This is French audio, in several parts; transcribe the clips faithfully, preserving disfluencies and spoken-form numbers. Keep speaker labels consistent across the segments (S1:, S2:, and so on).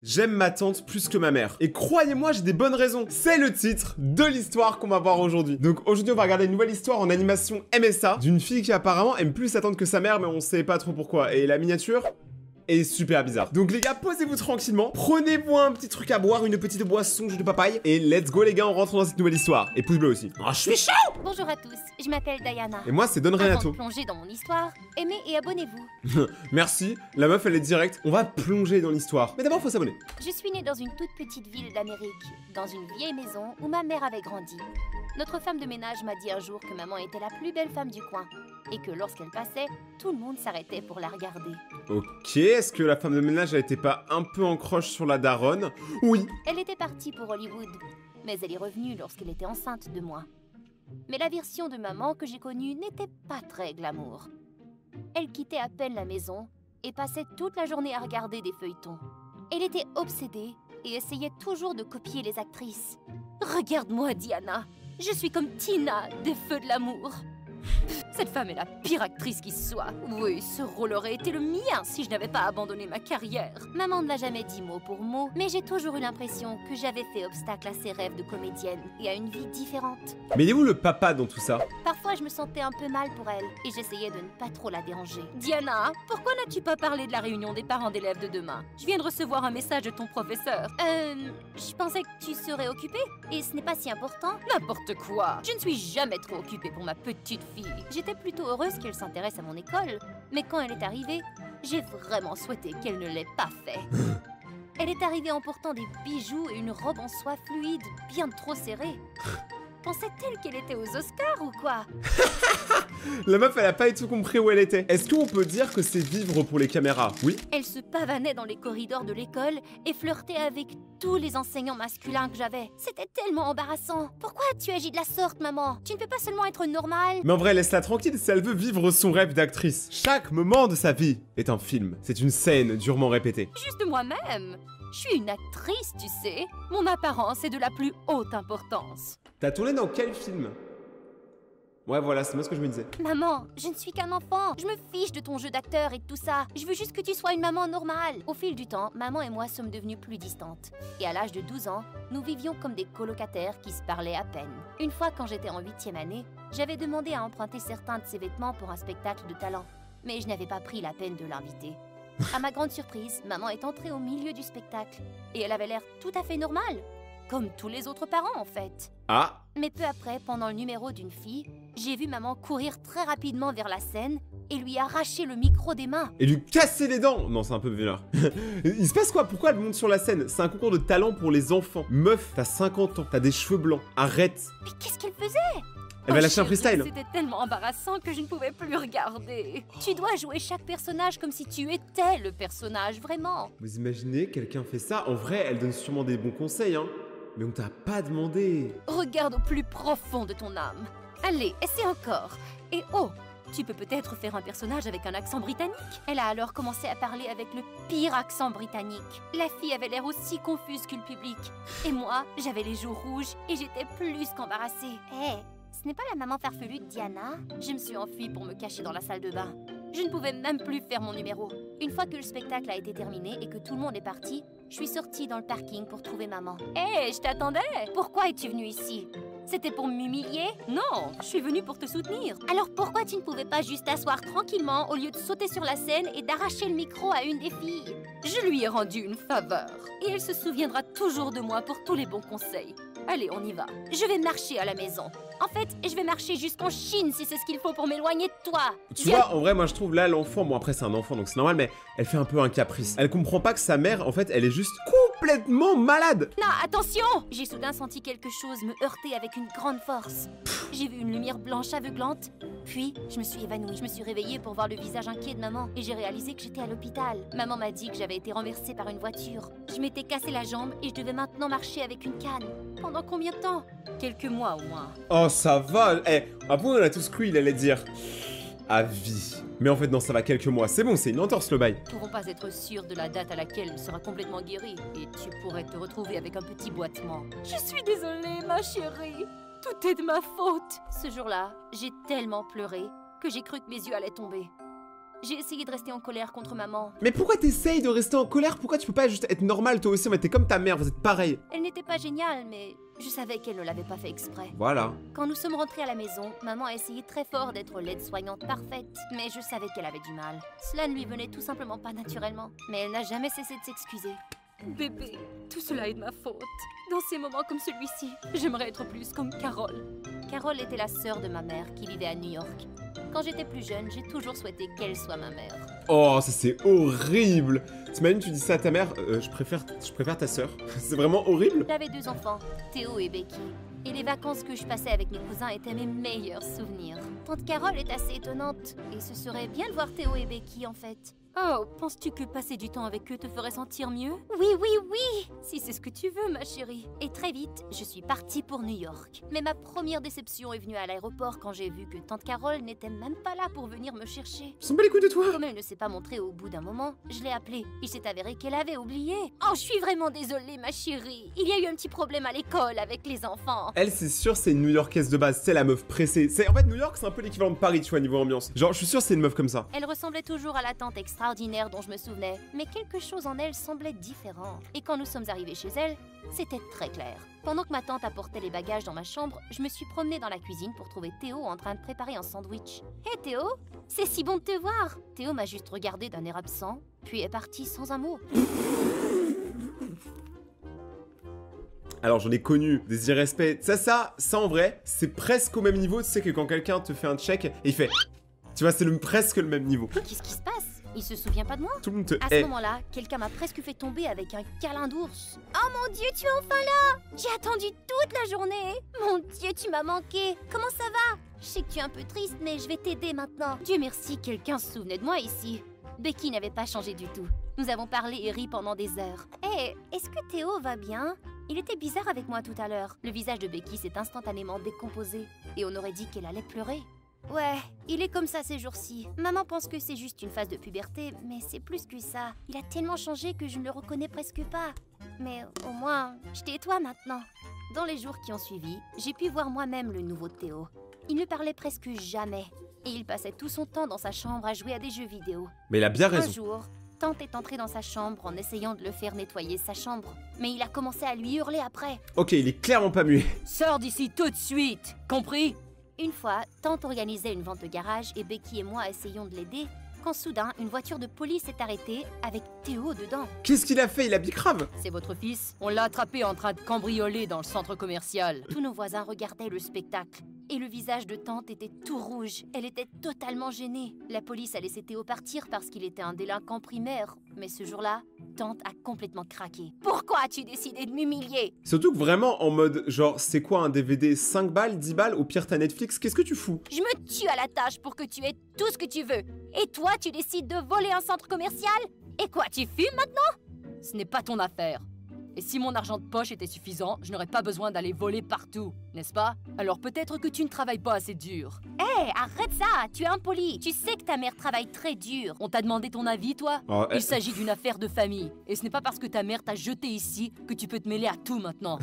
S1: J'aime ma tante plus que ma mère. Et croyez-moi, j'ai des bonnes raisons. C'est le titre de l'histoire qu'on va voir aujourd'hui. Donc aujourd'hui, on va regarder une nouvelle histoire en animation M S A d'une fille qui apparemment aime plus sa tante que sa mère, mais on sait pas trop pourquoi. Et la miniature est super bizarre. Donc les gars, posez-vous tranquillement, prenez-vous un petit truc à boire, une petite boisson, jus de papaye, et let's go les gars, on rentre dans cette nouvelle histoire. Et pouce bleu aussi. Oh, je suis chaud.
S2: Bonjour à tous, je m'appelle Diana.
S1: Et moi, c'est Don
S2: Avant
S1: Renato.
S2: de plonger dans mon histoire, aimez et abonnez-vous.
S1: Merci, la meuf elle est directe. On va plonger dans l'histoire. Mais d'abord, faut s'abonner.
S2: Je suis née dans une toute petite ville d'Amérique, dans une vieille maison où ma mère avait grandi. Notre femme de ménage m'a dit un jour que maman était la plus belle femme du coin, et que lorsqu'elle passait, tout le monde s'arrêtait pour la regarder.
S1: Ok, est-ce que la femme de ménage elle était pas un peu en croche sur la daronne? Oui.
S2: Elle était partie pour Hollywood, mais elle est revenue lorsqu'elle était enceinte de moi. Mais la version de maman que j'ai connue n'était pas très glamour. Elle quittait à peine la maison et passait toute la journée à regarder des feuilletons. Elle était obsédée et essayait toujours de copier les actrices. Regarde-moi, Diana, je suis comme Tina des Feux de l'amour. Cette femme est la pire actrice qui soit. Oui, ce rôle aurait été le mien si je n'avais pas abandonné ma carrière. Maman ne l'a jamais dit mot pour mot, mais j'ai toujours eu l'impression que j'avais fait obstacle à ses rêves de comédienne et à une vie différente.
S1: Mais il est où le papa dans tout ça?
S2: Parfois, je me sentais un peu mal pour elle et j'essayais de ne pas trop la déranger. Diana, pourquoi n'as-tu pas parlé de la réunion des parents d'élèves de demain? Je viens de recevoir un message de ton professeur. Euh, je pensais que tu serais occupée et ce n'est pas si important. N'importe quoi. Je ne suis jamais trop occupée pour ma petite fille. J'étais plutôt heureuse qu'elle s'intéresse à mon école, mais quand elle est arrivée, j'ai vraiment souhaité qu'elle ne l'ait pas fait. Elle est arrivée en portant des bijoux et une robe en soie fluide, bien trop serrée. Pensait-elle qu'elle était aux Oscars ou quoi?
S1: La meuf, elle a pas du tout compris où elle était. Est-ce qu'on peut dire que c'est vivre pour les caméras? Oui.
S2: Elle se pavanait dans les corridors de l'école et flirtait avec tous les enseignants masculins que j'avais. C'était tellement embarrassant. Pourquoi tu agis de la sorte, maman? Tu ne peux pas seulement être normale.
S1: Mais en vrai, laisse-la tranquille si elle veut vivre son rêve d'actrice. Chaque moment de sa vie est un film. C'est une scène durement répétée.
S2: Juste moi-même. Je suis une actrice, tu sais. Mon apparence est de la plus haute importance.
S1: T'as tourné dans quel film? Ouais, voilà, c'est moi ce que je me disais.
S2: Maman, je ne suis qu'un enfant. Je me fiche de ton jeu d'acteur et de tout ça. Je veux juste que tu sois une maman normale. Au fil du temps, maman et moi sommes devenues plus distantes. Et à l'âge de douze ans, nous vivions comme des colocataires qui se parlaient à peine. Une fois, quand j'étais en huitième année, j'avais demandé à emprunter certains de ses vêtements pour un spectacle de talent. Mais je n'avais pas pris la peine de l'inviter. À ma grande surprise, maman est entrée au milieu du spectacle. Et elle avait l'air tout à fait normale. Comme tous les autres parents, en fait.
S1: Ah.
S2: Mais peu après, pendant le numéro d'une fille, j'ai vu maman courir très rapidement vers la scène et lui arracher le micro des mains.
S1: Et lui casser les dents. Non, c'est un peu violent. Il se passe quoi? Pourquoi elle monte sur la scène? C'est un concours de talent pour les enfants. Meuf, t'as cinquante ans, t'as des cheveux blancs. Arrête.
S2: Mais qu'est-ce qu'elle faisait?
S1: Elle va
S2: Oh,
S1: lâcher un
S2: chérie,
S1: freestyle.
S2: C'était tellement embarrassant que je ne pouvais plus regarder. Tu dois jouer chaque personnage comme si tu étais le personnage, vraiment.
S1: Vous imaginez, quelqu'un fait ça? En vrai, elle donne sûrement des bons conseils, hein. Mais on t'a pas demandé.
S2: Regarde au plus profond de ton âme. Allez, essaie encore. Et oh, tu peux peut-être faire un personnage avec un accent britannique. Elle a alors commencé à parler avec le pire accent britannique. La fille avait l'air aussi confuse que le public. Et moi, j'avais les joues rouges et j'étais plus qu'embarrassée. Hé, hey, ce n'est pas la maman farfelue de Diana? Je me suis enfuie pour me cacher dans la salle de bain. Je ne pouvais même plus faire mon numéro. Une fois que le spectacle a été terminé et que tout le monde est parti, je suis sortie dans le parking pour trouver maman. Hé, hey, je t'attendais! Pourquoi es-tu venue ici? C'était pour m'humilier? Non, je suis venue pour te soutenir. Alors pourquoi tu ne pouvais pas juste t'asseoir tranquillement au lieu de sauter sur la scène et d'arracher le micro à une des filles? Je lui ai rendu une faveur. Et elle se souviendra toujours de moi pour tous les bons conseils. Allez, on y va. Je vais marcher à la maison. En fait, je vais marcher jusqu'en Chine si c'est ce qu'il faut pour m'éloigner de toi.
S1: Tu vois, en vrai, moi je trouve là l'enfant, bon après c'est un enfant donc c'est normal, mais elle fait un peu un caprice. Elle comprend pas que sa mère, en fait, elle est juste complètement malade.
S2: Non, attention! J'ai soudain senti quelque chose me heurter avec une grande force. J'ai vu une lumière blanche aveuglante, puis je me suis évanouie. Je me suis réveillée pour voir le visage inquiet de maman et j'ai réalisé que j'étais à l'hôpital. Maman m'a dit que j'avais été renversée par une voiture. Je m'étais cassé la jambe et je devais maintenant marcher avec une canne. Pendant combien de temps? Quelques mois au moins.
S1: Oh, ça va. Eh, après on a tous cru, il allait dire à vie. Mais en fait, non, ça va quelques mois. C'est bon, c'est une entorse le bail.
S2: Nous ne pourrons pas être sûrs de la date à laquelle elle sera complètement guérie et tu pourrais te retrouver avec un petit boitement. Je suis désolée, ma chérie. Tout est de ma faute. Ce jour-là, j'ai tellement pleuré que j'ai cru que mes yeux allaient tomber. J'ai essayé de rester en colère contre maman.
S1: Mais pourquoi t'essayes de rester en colère? Pourquoi tu peux pas juste être normal toi aussi? Mais t'es comme ta mère, vous êtes pareil.
S2: Elle n'était pas géniale, mais je savais qu'elle ne l'avait pas fait exprès.
S1: Voilà.
S2: Quand nous sommes rentrés à la maison, maman a essayé très fort d'être l'aide-soignante parfaite, mais je savais qu'elle avait du mal. Cela ne lui venait tout simplement pas naturellement, mais elle n'a jamais cessé de s'excuser. Bébé, tout cela est de ma faute. Dans ces moments comme celui-ci, j'aimerais être plus comme Carole. Carole était la sœur de ma mère qui vivait à New York. Quand j'étais plus jeune, j'ai toujours souhaité qu'elle soit ma mère.
S1: Oh, ça c'est horrible. T'imagines, tu dis ça à ta mère, euh, je préfère, je préfère ta sœur. C'est vraiment horrible.
S2: J'avais deux enfants, Théo et Becky. Et les vacances que je passais avec mes cousins étaient mes meilleurs souvenirs. Tante Carole est assez étonnante, et ce serait bien de voir Théo et Becky en fait. Oh, penses-tu que passer du temps avec eux te ferait sentir mieux? Oui, oui, oui! Si c'est ce que tu veux, ma chérie. Et très vite, je suis partie pour New York. Mais ma première déception est venue à l'aéroport quand j'ai vu que Tante Carole n'était même pas là pour venir me chercher.
S1: Je s'en bats les couilles de toi.
S2: Comme elle ne s'est pas montrée au bout d'un moment, je l'ai appelée. Il s'est avéré qu'elle avait oublié. Oh, je suis vraiment désolée, ma chérie. Il y a eu un petit problème à l'école avec les enfants.
S1: Elle, c'est sûr, c'est une New-Yorkaise de base. C'est la meuf pressée. C'est en fait New York, c'est un peu l'équivalent de Paris, tu vois, niveau ambiance. Genre, je suis sûr, c'est une meuf comme ça.
S2: Elle ressemblait toujours à la tante extraordinaire dont je me souvenais, mais quelque chose en elle semblait différent. Et quand nous sommes arrivés chez elle, c'était très clair. Pendant que ma tante apportait les bagages dans ma chambre, je me suis promenée dans la cuisine pour trouver Théo en train de préparer un sandwich. Hé hey, Théo, c'est si bon de te voir. Théo m'a juste regardé d'un air absent, puis est parti sans un mot.
S1: Alors j'en ai connu des irrespects. Ça, ça, ça en vrai, c'est presque au même niveau. Tu sais que quand quelqu'un te fait un check et il fait... Tu vois, c'est le, presque le même niveau.
S2: Qu'est-ce qui se passe? Il se souvient pas de moi?
S1: Tout le monde te
S2: À ce
S1: hait.
S2: moment-là, quelqu'un m'a presque fait tomber avec un câlin d'ours. Oh mon Dieu, tu es enfin là! J'ai attendu toute la journée! Mon Dieu, tu m'as manqué! Comment ça va? Je sais que tu es un peu triste, mais je vais t'aider maintenant. Dieu merci, quelqu'un se souvenait de moi ici. Becky n'avait pas changé du tout. Nous avons parlé et ri pendant des heures. Hé, hey, est-ce que Théo va bien? Il était bizarre avec moi tout à l'heure. Le visage de Becky s'est instantanément décomposé. Et on aurait dit qu'elle allait pleurer. Ouais, il est comme ça ces jours-ci. Maman pense que c'est juste une phase de puberté, mais c'est plus que ça. Il a tellement changé que je ne le reconnais presque pas. Mais au moins, je t'ai toi maintenant. Dans les jours qui ont suivi, j'ai pu voir moi-même le nouveau Théo. Il ne parlait presque jamais. Et il passait tout son temps dans sa chambre à jouer à des jeux vidéo.
S1: Mais il a bien
S2: Un
S1: raison.
S2: jour, Tante est entrée dans sa chambre en essayant de le faire nettoyer sa chambre. Mais il a commencé à lui hurler après.
S1: Ok, il est clairement pas muet.
S2: Sors d'ici tout de suite, compris? Une fois, Tante organisait une vente de garage et Becky et moi essayions de l'aider, quand soudain, une voiture de police est arrêtée avec Théo dedans.
S1: Qu'est-ce qu'il a fait? Il a bicrave.
S2: C'est votre fils? On l'a attrapé en train de cambrioler dans le centre commercial. Tous nos voisins regardaient le spectacle. Et le visage de Tante était tout rouge. Elle était totalement gênée. La police a laissé Théo partir parce qu'il était un délinquant primaire. Mais ce jour-là, Tante a complètement craqué. Pourquoi as-tu décidé de m'humilier?
S1: Surtout que vraiment en mode, genre, c'est quoi un D V D? cinq balles, dix balles? Au pire, t'as Netflix, qu'est-ce que tu fous?
S2: Je me tue à la tâche pour que tu aies tout ce que tu veux. Et toi, tu décides de voler un centre commercial? Et quoi, tu fumes maintenant? Ce n'est pas ton affaire. Et si mon argent de poche était suffisant, je n'aurais pas besoin d'aller voler partout, n'est-ce pas? Alors peut-être que tu ne travailles pas assez dur. Hé, hey, arrête ça! Tu es impoli! Tu sais que ta mère travaille très dur. On t'a demandé ton avis, toi?
S1: Oh,
S2: Il
S1: eh.
S2: s'agit d'une affaire de famille. Et ce n'est pas parce que ta mère t'a jeté ici que tu peux te mêler à tout maintenant.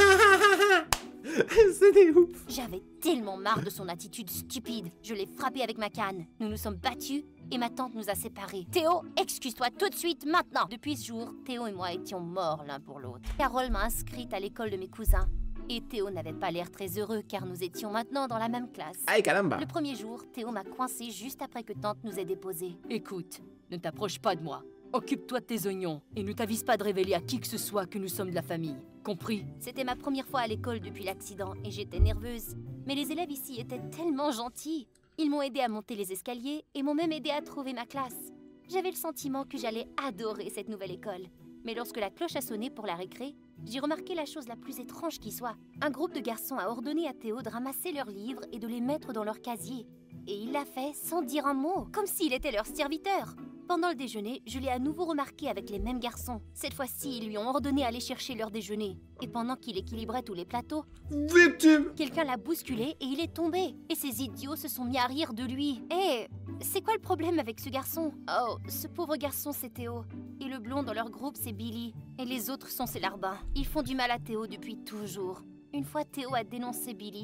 S1: C'est des ouf.
S2: J'avais tellement marre de son attitude stupide. Je l'ai frappé avec ma canne. Nous nous sommes battus et ma tante nous a séparés. Théo, excuse-toi tout de suite maintenant. Depuis ce jour, Théo et moi étions morts l'un pour l'autre. Carole m'a inscrite à l'école de mes cousins. Et Théo n'avait pas l'air très heureux car nous étions maintenant dans la même classe.
S1: Aïe, caramba.
S2: Le premier jour, Théo m'a coincé juste après que tante nous ait déposés. Écoute, ne t'approche pas de moi. Occupe-toi de tes oignons et ne t'avise pas de révéler à qui que ce soit que nous sommes de la famille. Compris? C'était ma première fois à l'école depuis l'accident et j'étais nerveuse. Mais les élèves ici étaient tellement gentils. Ils m'ont aidé à monter les escaliers et m'ont même aidé à trouver ma classe. J'avais le sentiment que j'allais adorer cette nouvelle école. Mais lorsque la cloche a sonné pour la récré, j'ai remarqué la chose la plus étrange qui soit. Un groupe de garçons a ordonné à Théo de ramasser leurs livres et de les mettre dans leur casier. Et il l'a fait sans dire un mot, comme s'il était leur serviteur. Pendant le déjeuner, je l'ai à nouveau remarqué avec les mêmes garçons. Cette fois-ci, ils lui ont ordonné d'aller chercher leur déjeuner. Et pendant qu'il équilibrait tous les plateaux,
S1: Victime.
S2: quelqu'un l'a bousculé et il est tombé. Et ces idiots se sont mis à rire de lui. Hé, c'est quoi le problème avec ce garçon? Oh, ce pauvre garçon, c'est Théo. Et le blond dans leur groupe, c'est Billy. Et les autres sont ses larbins. Ils font du mal à Théo depuis toujours. Une fois, Théo a dénoncé Billy.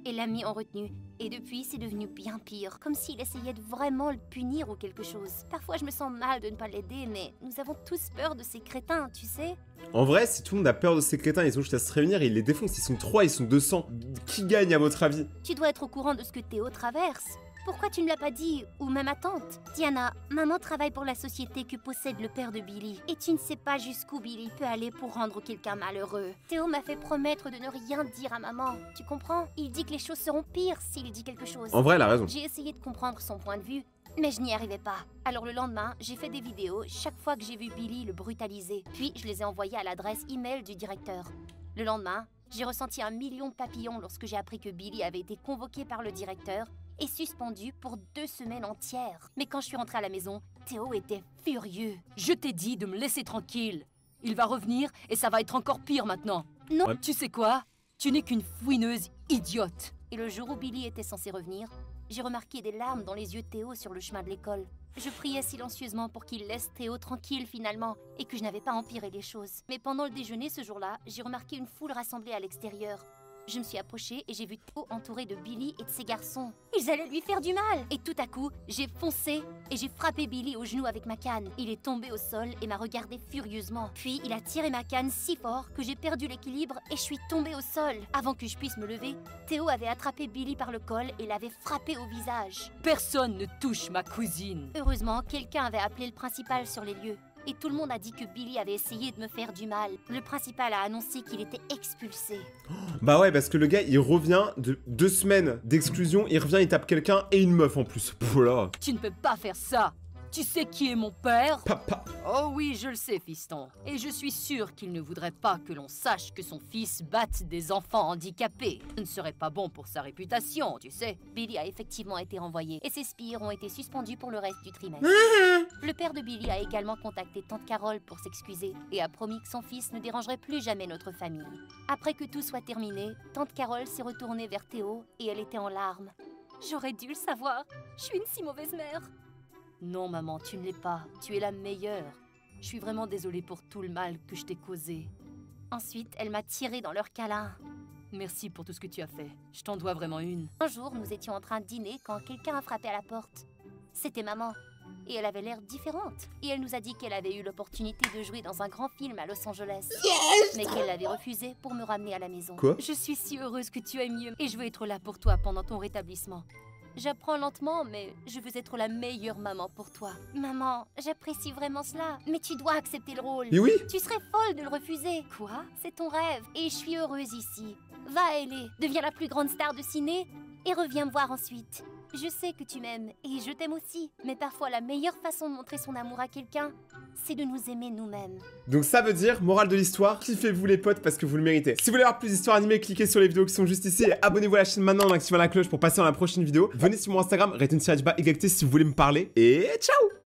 S2: et l'a mis en retenue. Et depuis, c'est devenu bien pire, comme s'il essayait de vraiment le punir ou quelque chose. Parfois, je me sens mal de ne pas l'aider, mais nous avons tous peur de ces crétins, tu sais.
S1: En vrai, si tout le monde a peur de ces crétins, ils ont juste à se réunir et ils les défoncent. Ils sont trois, ils sont deux cents. Qui gagne à votre avis?
S2: Tu dois être au courant de ce que Théo traverse. Pourquoi tu ne l'as pas dit, ou même à tante? Diana, maman travaille pour la société que possède le père de Billy. Et tu ne sais pas jusqu'où Billy peut aller pour rendre quelqu'un malheureux. Théo m'a fait promettre de ne rien dire à maman. Tu comprends? Il dit que les choses seront pires s'il dit quelque chose.
S1: En vrai, elle a raison.
S2: J'ai essayé de comprendre son point de vue, mais je n'y arrivais pas. Alors le lendemain, j'ai fait des vidéos chaque fois que j'ai vu Billy le brutaliser. Puis je les ai envoyées à l'adresse email du directeur. Le lendemain, j'ai ressenti un million de papillons lorsque j'ai appris que Billy avait été convoqué par le directeur et suspendu pour deux semaines entières. Mais quand je suis rentrée à la maison, Théo était furieux.
S3: Je t'ai dit de me laisser tranquille. Il va revenir et ça va être encore pire maintenant.
S2: Non.
S1: Ouais.
S3: Tu sais quoi? Tu n'es qu'une fouineuse idiote.
S2: Et le jour où Billy était censé revenir, j'ai remarqué des larmes dans les yeux de Théo sur le chemin de l'école. Je priais silencieusement pour qu'il laisse Théo tranquille finalement et que je n'avais pas empiré les choses. Mais pendant le déjeuner ce jour-là, j'ai remarqué une foule rassemblée à l'extérieur. Je me suis approchée et j'ai vu Théo entouré de Billy et de ses garçons. Ils allaient lui faire du mal. Et tout à coup, j'ai foncé et j'ai frappé Billy au genou avec ma canne. Il est tombé au sol et m'a regardé furieusement. Puis il a tiré ma canne si fort que j'ai perdu l'équilibre et je suis tombée au sol. Avant que je puisse me lever, Théo avait attrapé Billy par le col et l'avait frappé au visage.
S3: Personne ne touche ma cousine.
S2: Heureusement, quelqu'un avait appelé le principal sur les lieux. Et tout le monde a dit que Billy avait essayé de me faire du mal. Le principal a annoncé qu'il était expulsé.
S1: Bah ouais, parce que le gars, il revient de deux semaines d'exclusion, il revient, il tape quelqu'un et une meuf en plus. Voilà.
S3: Tu ne peux pas faire ça. Tu sais qui est mon père?
S1: Papa.
S3: Oh oui, je le sais, fiston. Et je suis sûre qu'il ne voudrait pas que l'on sache que son fils batte des enfants handicapés. Ce ne serait pas bon pour sa réputation, tu sais.
S2: Billy a effectivement été renvoyé et ses spires ont été suspendus pour le reste du trimestre. Le père de Billy a également contacté tante Carole pour s'excuser et a promis que son fils ne dérangerait plus jamais notre famille. Après que tout soit terminé, tante Carole s'est retournée vers Théo et elle était en larmes. J'aurais dû le savoir. Je suis une si mauvaise mère.
S3: Non, maman, tu ne l'es pas. Tu es la meilleure. Je suis vraiment désolée pour tout le mal que je t'ai causé.
S2: Ensuite, elle m'a tirée dans leur câlin.
S3: Merci pour tout ce que tu as fait. Je t'en dois vraiment une.
S2: Un jour, nous étions en train de dîner quand quelqu'un a frappé à la porte. C'était maman. Et elle avait l'air différente. Et elle nous a dit qu'elle avait eu l'opportunité de jouer dans un grand film à Los Angeles. Yes, mais qu'elle l'avait refusé pour me ramener à la maison.
S1: Quoi?
S2: Je suis si heureuse que tu ailles mieux. Et je veux être là pour toi pendant ton rétablissement. J'apprends lentement, mais je veux être la meilleure maman pour toi. Maman, j'apprécie vraiment cela, mais tu dois accepter le rôle.
S1: Mais oui.
S2: Tu serais folle de le refuser. Quoi? C'est ton rêve, et je suis heureuse ici. Va, Ellie, deviens la plus grande star de ciné, et reviens me voir ensuite. Je sais que tu m'aimes, et je t'aime aussi. Mais parfois, la meilleure façon de montrer son amour à quelqu'un, c'est de nous aimer nous-mêmes.
S1: Donc ça veut dire, morale de l'histoire, kiffez-vous les potes parce que vous le méritez. Si vous voulez avoir plus d'histoires animées, cliquez sur les vidéos qui sont juste ici et abonnez-vous à la chaîne maintenant en activant la cloche pour passer dans la prochaine vidéo. Venez sur mon Instagram, Retentirage bas égalité si vous voulez me parler. Et ciao!